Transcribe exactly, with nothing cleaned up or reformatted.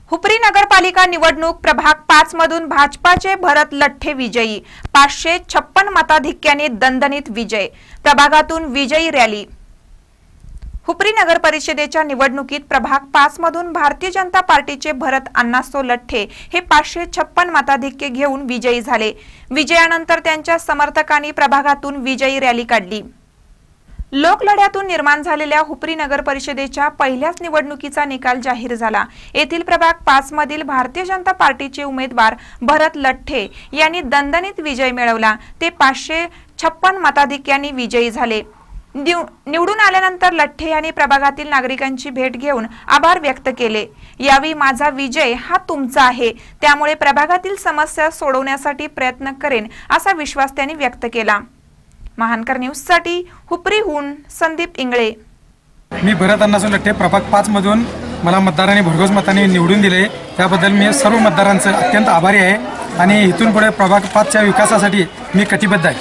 हुपरी नगरपालिका निवडणूक प्रभाग पाच मधून भाजपाचे भरत लठ्ठे विजयी। पाचशे छप्पन मताधिक्याने दणदणीत विजय। प्रभागातून विजयी रॅली। हुपरी नगर परिषदेच्या निवडणुकीत प्रभाग पाच मधून भारतीय जनता पार्टीचे भरत अण्णासो लठ्ठे हे पाचशे छप्पन मताधिक्य घेऊन विजयी झाले। विजयानंतर त्यांच्या समर्थकांनी प्रभागातून विजयी रॅली काढली। लोकलढ्यातून निर्माण झालेल्या हुपरी नगर परिषदेच्या पहिल्याच निवडणुकीचा निकाल जाहीर झाला। येथील प्रभाग पाच मधील भारतीय जनता पार्टीचे उमेदवार भरत लठ्ठे यांनी दणदणीत विजय मिळवला। ते पाचशे छप्पन मताधिक्यांनी विजयी झाले। निवडून आल्यानंतर लठ्ठे यांनी प्रभागातील नागरिकांची भेट घेऊन आभार व्यक्त केले। यावेळी माझा विजय हा तुमचा आहे, त्यामुळे प्रभागातील समस्या सोडवण्यासाठी प्रयत्न करेन असा विश्वास त्यांनी व्यक्त केला। महानकर न्यूज साठी हुपरीहून संदीप इंगळे। मी भरत अण्णासो लठ्ठे प्रभाग पाच मधून मला मतदारांनी भरघोस मतांनी निवडून दिले, त्याबद्दल मी सर्व मतदारांचे अत्यंत आभारी आहे आणि इथून पुढे प्रभाग पाचच्या विकासासाठी मी कटिबद्ध आहे।